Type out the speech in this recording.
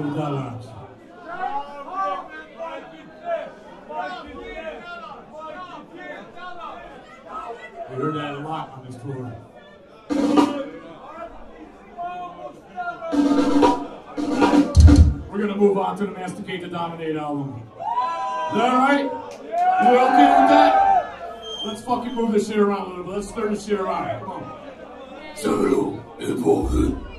with that lads. We heard that a lot on this tour. We're gonna move on to the Masticate to Dominate album. Is that alright? You okay with that? Let's fucking move this shit around a little bit. Let's stir this shit around. Come on.